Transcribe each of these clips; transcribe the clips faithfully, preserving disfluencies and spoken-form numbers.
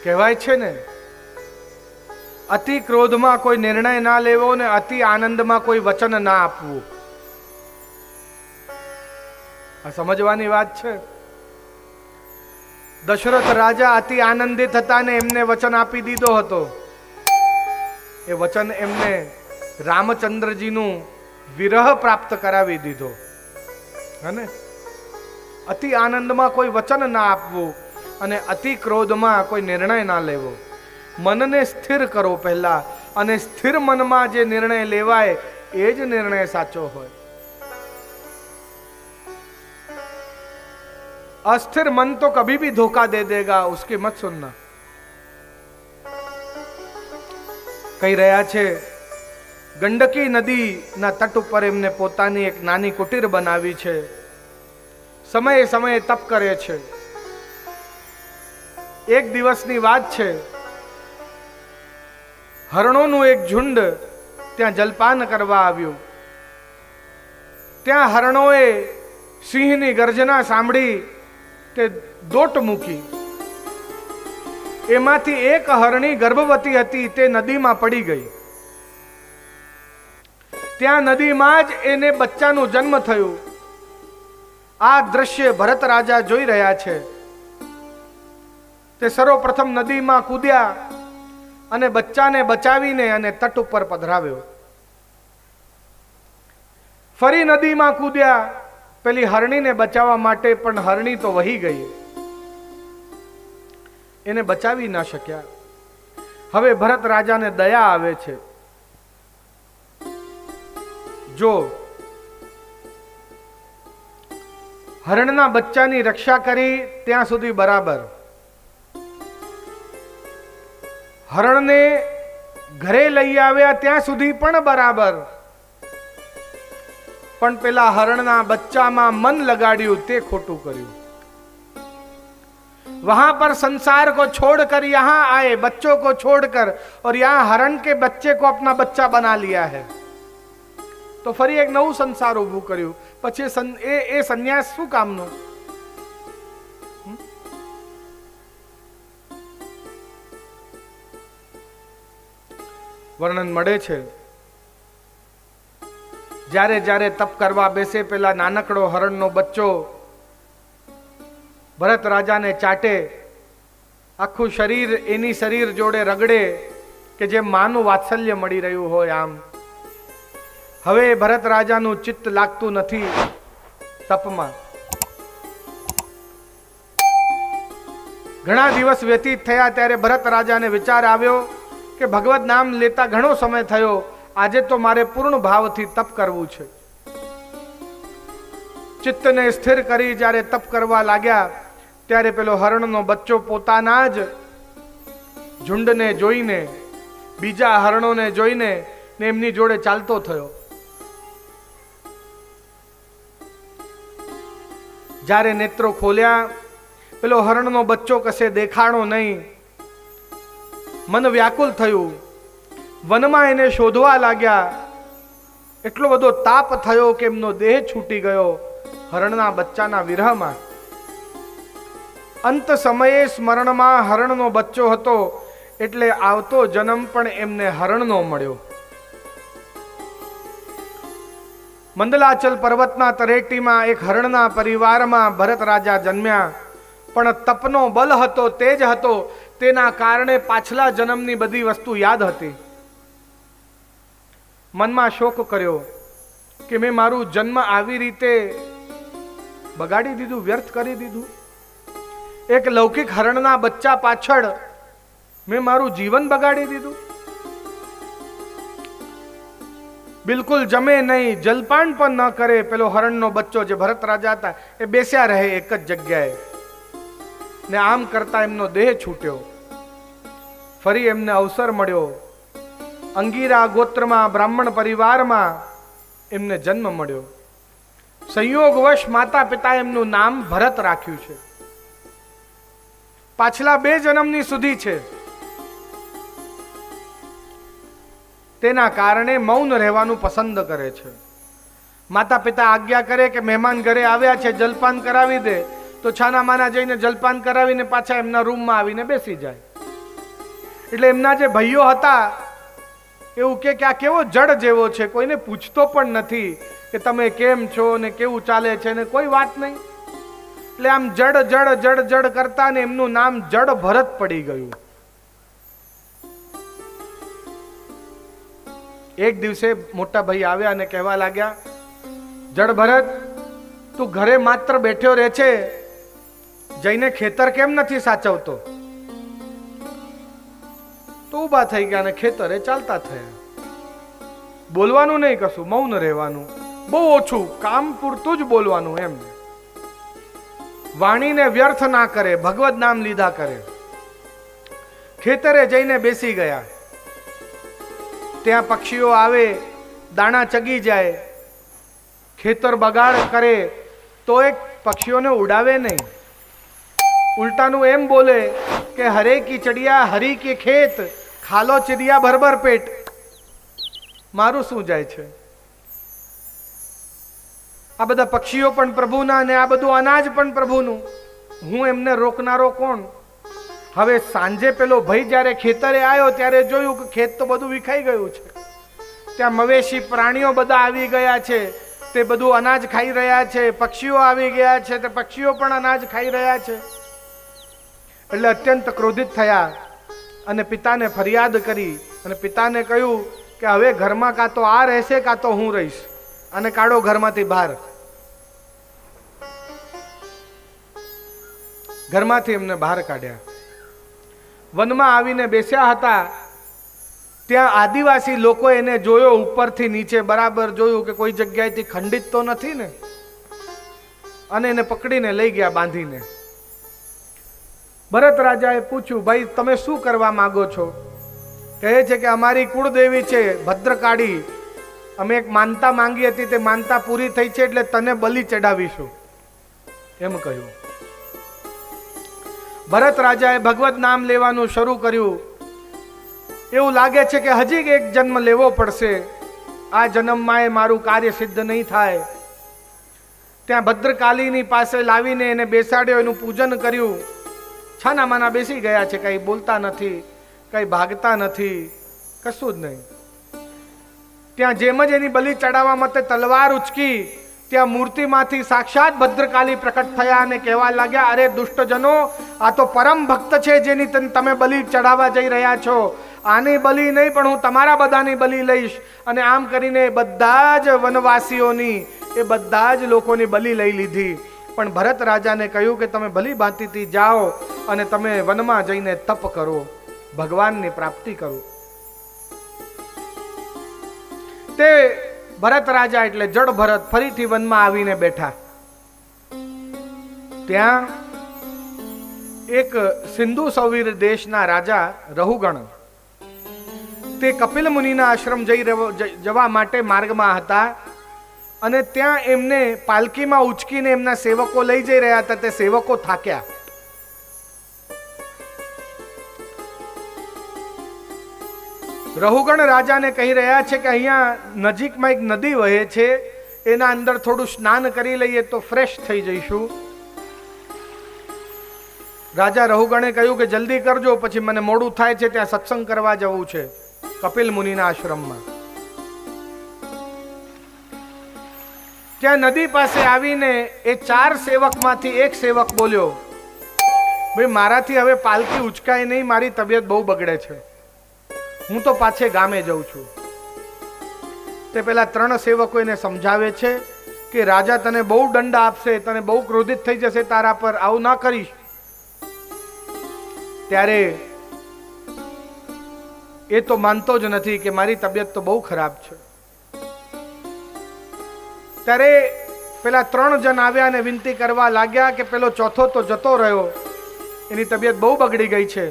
કહેવાય છે ને, અતિ ક્રોધમાં કોઈ નિર્ણય ના લેવો ને અતિ આનંદમાં કોઈ વચન ના આપવું. આ સમજવાની વાત છે. દશરથ રાજા અતિ આનંદિત હતા ને એમને વચન આપી દીધો હતો. એ વચન એમને રામચંદ્રજીનું વિરહ પ્રાપ્ત કરાવી દીધો. હને અતિ આનંદમાં કોઈ વચન ના આપવું અને અતિ ક્રોધમાં કોઈ નિર્ણય ના લેવો. મનને સ્થિર કરો પહેલા, અને સ્થિર મનમાં જે નિર્ણય લેવાય એ જ નિર્ણય સાચો હોય. अस्थिर मन तो कभी भी धोखा दे देगा, उसकी मत सुनना. કહી રહ્યા છે ગંડકી નદી ના તટ ઉપર એમને પોતાની એક નાની કુટીર બનાવી છે. સમયે સમયે તપ કરે છે. એક દિવસની વાત છે, હરણોનું એક ઝુંડ ત્યાં જલપાન કરવા આવ્યું. ત્યાં હરણોએ સિંહની ગર્જના સાંભળી તે દોટ મૂકી. એમાંથી એક હરણી ગર્ભવતી હતી, તે નદીમાં પડી ગઈ. ત્યાં નદીમાં જ એને બચ્ચાનું જન્મ થયું. આ દ્રશ્ય ભરત રાજા જોઈ રહ્યા છે. તે સર્વપ્રથમ નદીમાં કૂદ્યા અને બચ્ચાને બચાવીને અને તટ ઉપર પધરાવ્યો. ફરી નદીમાં કૂદ્યા પેલી હરણીને બચાવવા માટે, પણ હરણી તો વહી ગઈ. એને બચાવી ના શક્યા. હવે ભરત રાજાને દયા આવે છે. જો હરણના બચ્ચાની રક્ષા કરી ત્યાં સુધી બરાબર, હરણને ઘરે લઈ આવ્યા ત્યાં સુધી પણ બરાબર, પણ પેલા હરણના બચ્ચામાં મન લગાડ્યું તે ખોટું કર્યું. वहां पर संसार को छोड़कर यहां आए, बच्चों को छोड़कर, और यहां हरण के बच्चे को अपना बच्चा बना लिया है. तो फरी एक नવું સંસાર ઊભું કર્યું. પછી એ એ સંન્યાસ શું કામનો? વર્ણન મળે છે જ્યારે જ્યારે તપ કરવા બેસે પેલા નાનકડો હરણનો બચ્ચો ભરત રાજાને ચાટે, આખું શરીર એની શરીર જોડે રગડે કે જેમ માનું વાત્સલ્ય મળી રહ્યું હોય આમ. હવે ભરત રાજાનું ચિત્ત લાગતું નથી તપમાં. ઘણા દિવસ વ્યતીત થયા ત્યારે ભરત રાજાને વિચાર આવ્યો કે ભગવત નામ લેતા ઘણો સમય થયો, આજે તો મારે પૂર્ણ ભાવથી તપ કરવું છે. ચિત્તને સ્થિર કરી જ્યારે તપ કરવા લાગ્યા ત્યારે પેલો હરણનો બચ્ચો પોતાના જ ઝુંડને જોઈને, બીજા હરણોને જોઈને ને એમની જોડે ચાલતો થયો. જ્યારે નેત્રો ખોલ્યા, પેલો હરણનો બચ્ચો કશે દેખાણો નહીં. મન વ્યાકુલ થયું. વનમાં એને શોધવા લાગ્યા. એટલો બધો તાપ થયો કે એમનો દેહ છૂટી ગયો હરણના બચ્ચાના વિરહમાં. અંત સમયે સ્મરણમાં હરણનો બચ્ચો હતો, એટલે આવતો જન્મ પણ એમને હરણનો મળ્યો. મંદલાચલ પર્વતના તરેટીમાં એક હરણના પરિવારમાં ભરત રાજા જન્મ્યા. પણ તપનો બલ હતો, તેજ હતો, તેના કારણે પાછલા જન્મની બધી વસ્તુ યાદ હતી. મનમાં શોક કર્યો કે મેં મારું જન્મ આવી રીતે બગાડી દીધું, વ્યર્થ કરી દીધું. એક લૌકિક હરણના બચ્ચા પાછળ મેં મારું જીવન બગાડી દીધું. બિલકુલ જમે નહીં, જલપાન પણ ન કરે. પેલો હરણનો બચ્ચો જે ભરત રાજા હતા એ બેસ્યા રહે એક જ જગ્યાએ, ને આમ કરતા એમનો દેહ છૂટ્યો. ફરી એમને અવસર મળ્યો. અંગીરા ગોત્રમાં બ્રાહ્મણ પરિવારમાં એમને જન્મ મળ્યો. સંયોગવશ માતા પિતા એમનું નામ ભરત રાખ્યું છે. પાછલા બે જન્મની સુધી છે. તેના કારણે મૌન રહેવાનું પસંદ કરે છે. માતા પિતા આજ્ઞા કરે કે મહેમાન ઘરે આવ્યા છે, જલપાન કરાવી દે, તો છાના માના જઈને જલપાન કરાવીને પાછા એમના રૂમમાં આવીને બેસી જાય. એટલે એમના જે ભાઈઓ હતા એવું કે આ કેવો જડ જેવો છે, કોઈને પૂછતો પણ નથી કે તમે કેમ છો ને કેવું ચાલે છે ને કોઈ વાત નહીં. એટલે આમ જડ જડ જડ જડ કરતા ને એમનું નામ જડ ભરત પડી ગયું. એક દિવસે મોટા ભાઈ આવ્યા અને કહેવા લાગ્યા, જડ ભરત, તું ઘરે માત્ર બેઠ્યો રહે છે, જઈને ખેતર કેમ નથી સાચવતો? તો ઊભા થઈ ગયા અને ખેતરે ચાલતા થયા. બોલવાનું નહીં કશું, મૌન રહેવાનું, બહુ ઓછું, કામ પૂરતું જ બોલવાનું. એમ વાણીને વ્યર્થ ના કરે, ભગવત નામ લીધા કરે. ખેતરે જઈને બેસી ગયા. ત્યાં પક્ષીઓ આવે, દાણા ચગી જાય, ખેતર બગાડ કરે તો એક પક્ષીઓને ઉડાવે નહીં, ઉલટાનું એમ બોલે કે હરે કી ચડિયા હરી કે ખેત, ખાલો ચિડિયા ભરભર પેટ. મારું શું જાય છે? આ બધા પક્ષીઓ પણ પ્રભુના અને આ બધું અનાજ પણ પ્રભુનું. હું એમને રોકનારો કોણ? હવે સાંજે પેલો ભાઈ જ્યારે ખેતરે આવ્યો ત્યારે જોયું કે ખેત તો બધું વિખાઈ ગયું છે. ત્યાં મવેશી પ્રાણીઓ બધા આવી ગયા છે, તે બધું અનાજ ખાઈ રહ્યા છે. પક્ષીઓ આવી ગયા છે, તે પક્ષીઓ પણ અનાજ ખાઈ રહ્યા છે. એટલે અત્યંત ક્રોધિત થયા અને પિતાને ફરિયાદ કરી અને પિતાને કહ્યું કે હવે ઘરમાં કાં તો આ રહેશે કાં તો હું રહીશ, અને કાઢો ઘરમાંથી બહાર. ઘરમાંથી એમને બહાર કાઢ્યા. વનમાં આવીને બેસ્યા હતા. ત્યાં આદિવાસી લોકો એને જોયો, ઉપરથી નીચે બરાબર જોયું કે કોઈ જગ્યાએથી ખંડિત તો નથી ને, અને એને પકડીને લઈ ગયા બાંધીને. ભરત રાજાએ પૂછ્યું, ભાઈ તમે શું કરવા માંગો છો? કહે છે કે અમારી કુળદેવી છે ભદ્રકાળી, અમે એક માનતા માંગી હતી, તે માનતા પૂરી થઈ છે, એટલે તને બલિ ચડાવીશું એમ કહ્યું. ભરત રાજાએ ભગવત નામ લેવાનું શરૂ કર્યું. એવું લાગે છે કે હજી એક જન્મ લેવો પડશે, આ જન્મમાં એ મારું કાર્ય સિદ્ધ નહીં થાય. ત્યાં ભદ્રકાલીની પાસે લાવીને એને બેસાડ્યો, એનું પૂજન કર્યું. છાના માના બેસી ગયા છે, કઈ બોલતા નથી, કઈ ભાગતા નથી, કશું જ નહીં. ત્યાં જેમ જ એની બલિ ચડાવવા માટે તલવાર ઉચકી, ત્યાં મૂર્તિમાંથી સાક્ષાત ભદ્રકાલી પ્રકટ થયા અને કહેવા લાગ્યા, અરે દુષ્ટજનો, આ તો પરમ ભક્ત છે જેની તમે બલિ ચડાવવા જઈ રહ્યા છો. આની બલિ નહીં પણ હું તમારા બધાની બલિ લઈશ. અને આમ કરીને બધા જ વનવાસીઓની, એ બધા જ લોકોની બલિ લઈ લીધી. પણ ભરત રાજાને કહ્યું કે તમે ભલી ભાંતિથી જાઓ અને તમે વનમાં જઈને તપ કરો, ભગવાનની પ્રાપ્તિ કરો. તે ભરત રાજા એટલે જડ ભરત ફરીથી વનમાં આવીને બેઠા. ત્યાં એક સિંધુ સૌવીર દેશના રાજા રહુગણ, તે કપિલ મુનિના આશ્રમ જઈ જવા માટે માર્ગમાં હતા, અને ત્યાં એમને પાલકીમાં ઉચકીને એમના સેવકો લઈ જઈ રહ્યા હતા. તે સેવકો થાક્યા. રહુગણ રાજાને કહી રહ્યા છે કે અહીંયા નજીકમાં એક નદી વહે છે, એના અંદર થોડું સ્નાન કરી લઈએ તો ફ્રેશ થઈ જઈશું. રાજા રહુગણે કહ્યું કે જલ્દી કરજો, પછી મને મોડું થાય છે, ત્યાં સત્સંગ કરવા જવું છે કપિલ મુનિના આશ્રમમાં. ત્યાં નદી પાસે આવીને એ ચાર સેવકમાંથી એક સેવક બોલ્યો, ભાઈ મારાથી હવે પાલકી ઉચકાય નહીં, મારી તબિયત બહુ બગડે છે, હું તો પાછે ગામે જઉં છું. તે પેલા ત્રણ સેવકો એને સમજાવે છે કે રાજા તને બહુ દંડ આપશે, તને બહુ ક્રોધિત થઈ જશે તારા પર, આવું ના કરીશ. ત્યારે એ તો માનતો જ નથી કે મારી તબિયત તો બહુ ખરાબ છે. ત્યારે પેલા ત્રણ જણ આવ્યા અને વિનંતી કરવા લાગ્યા કે પેલો ચોથો તો જતો રહ્યો, એની તબિયત બહુ બગડી ગઈ છે.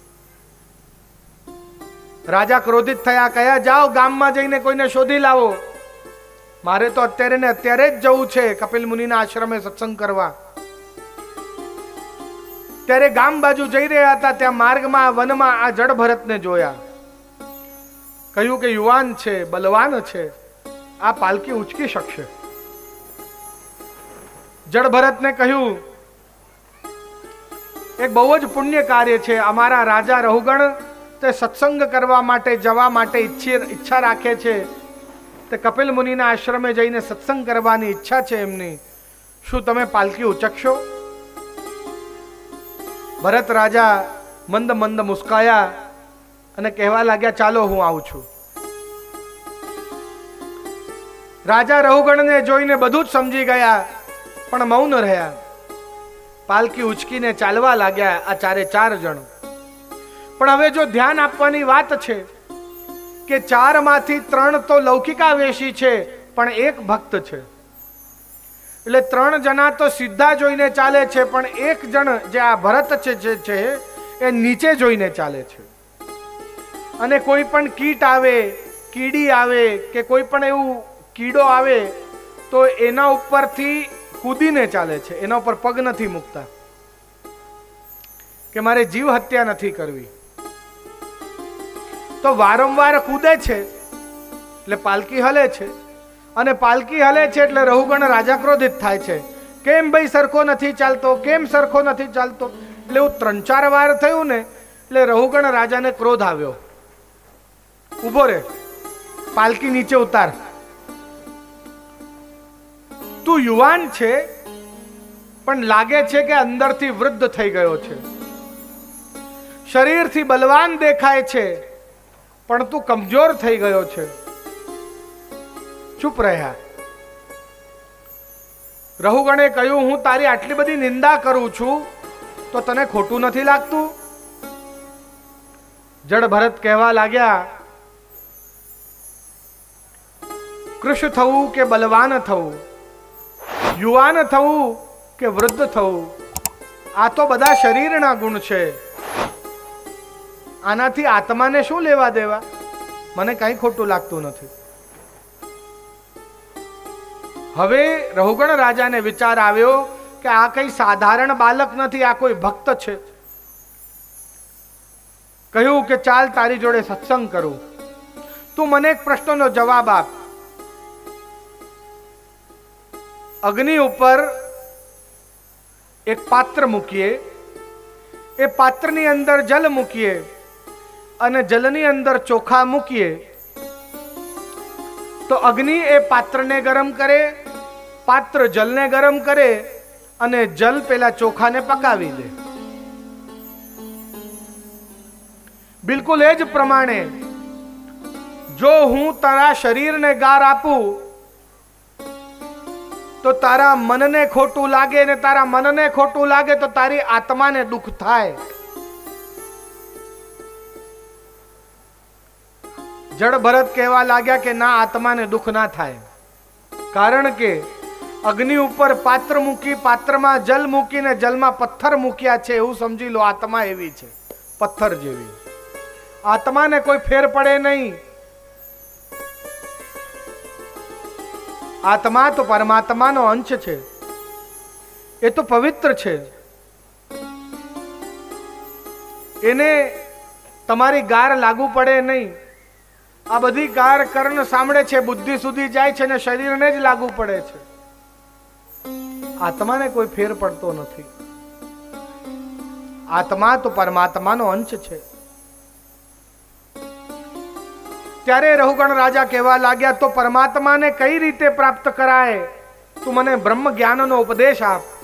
રાજા ક્રોધિત થયા, કયા જાઓ ગામમાં જઈને કોઈને શોધી લાવો, મારે તો અત્યારે ને અત્યારે જ જવું છે કપિલ મુનિના આશ્રમે સત્સંગ કરવા. ત્યારે ગામ બાજુ જઈ રહ્યા હતા, ત્યાં માર્ગમાં વનમાં આ જડ ભરતને જોયા. કહ્યું કે યુવાન છે, બલવાન છે, આ પાલકી ઉચકી શકશે. જડ ભરતને કહ્યું એક બહુ જ પુણ્ય કાર્ય છે, અમારા રાજા રહુગણ તે સત્સંગ કરવા માટે જવા માટે ઈચ્છા રાખે છે, તે કપિલ મુનિના આશ્રમે જઈને સત્સંગ કરવાની ઈચ્છા છે એમની. શું તમે પાલકી ઉચકશો? ભરત રાજા મંદ મંદ મુસ્કાયા અને કહેવા લાગ્યા, ચાલો હું આવું છું. રાજા રહુગણને જોઈને બધું જ સમજી ગયા, પણ મૌન રહ્યા. પાલકી ઉચકીને ચાલવા લાગ્યા આ ચારે ચાર જણ. પણ હવે જો ધ્યાન આપવાની વાત છે કે ચાર માંથી ત્રણ તો લૌકિકાવેશી છે, પણ એક ભક્ત છે. એટલે ત્રણ જણા તો સીધા જોઈને ચાલે છે, પણ એક જણ જે આ ભરત છે જે છે એ નીચે જોઈને ચાલે છે. અને કોઈ પણ કીટ આવે, કીડી આવે કે કોઈ પણ એવું કીડો આવે તો એના ઉપરથી કૂદીને ચાલે છે, એના ઉપર પગ નથી મૂકતા કે મારે જીવ હત્યા નથી કરવી. તો વારંવાર કૂદે છે એટલે પાલકી હલે છે, અને પાલકી હલે છે એટલે રહુગણ રાજા ક્રોધિત થાય છે. કેમ ભાઈ સરખો નથી ચાલતો, કેમ સરખો નથી ચાલતો? એટલે એવું ત્રણ ચાર વાર થયું ને એટલે રહુગણ રાજાને ક્રોધ આવ્યો. ઉભો રે, પાલકી નીચે ઉતાર. તું યુવાન છે પણ લાગે છે કે અંદરથી વૃદ્ધ થઈ ગયો છે. શરીરથી બલવાન દેખાય છે પણ તું કમજોર થઈ ગયો છે. ચૂપ રહ્યા. રહુગણે કહ્યું, હું તારી આટલી બધી નિંદા કરું છું તો તને ખોટું નથી લાગતું? જડ ભરત કહેવા લાગ્યા, કૃશ થવું કે બલવાન થવું, યુવાન થવું કે વૃદ્ધ થવું, આ તો બધા શરીરના ગુણ છે. આનાથી આત્માને શું લેવા દેવા? મને કઈ ખોટું લાગતું નથી. હવે રહુગણ રાજાને વિચાર આવ્યો કે આ કઈ સાધારણ બાલક નથી, આ કોઈ ભક્ત છે. કહ્યું કે ચાલ તારી જોડે સત્સંગ કરું, તું મને એક પ્રશ્નનો જવાબ આપ. અગ્નિ ઉપર એક પાત્ર મૂકીએ, એ પાત્રની અંદર જલ મૂકીએ અને જલની અંદર ચોખા મૂકીએ તો અગ્નિ એ પાત્રને ગરમ કરે, પાત્ર જલને ગરમ કરે અને જલ પેલા ચોખાને પકાવી દે. બિલકુલ એ જ પ્રમાણે જો હું તારા શરીરને ગાર આપું તો તારા મનને ખોટું લાગે, ને તારા મનને ખોટું લાગે તો તારી આત્માને દુઃખ થાય. જડ ભરત કહેવા લાગ્યા કે ના, આત્માને દુઃખ ના થાય, કારણ કે અગ્નિ ઉપર પાત્ર મૂકી, પાત્રમાં જલ મૂકીને જલમાં પથ્થર મૂક્યા છે, એવું સમજી લો. આત્મા એવી છે, પથ્થર જેવી. આત્માને કોઈ ફેર પડે નહીં. આત્મા તો પરમાત્માનો અંશ છે, એ તો પવિત્ર છે. એને તમારી ગાર લાગુ પડે નહીં. આ બધી ગાર કર્ણ સાંભળે છે, બુદ્ધિ સુધી જાય છે ને શરીરને જ લાગુ પડે છે. આત્માને કોઈ ફેર પડતો નથી. આત્મા તો પરમાત્માનો અંશ છે. ત્યારે રહુગણ રાજા કહેવા લાગ્યા, તો પરમાત્માને કઈ રીતે પ્રાપ્ત કરાય? તું મને બ્રહ્મ જ્ઞાનનો ઉપદેશ આપ.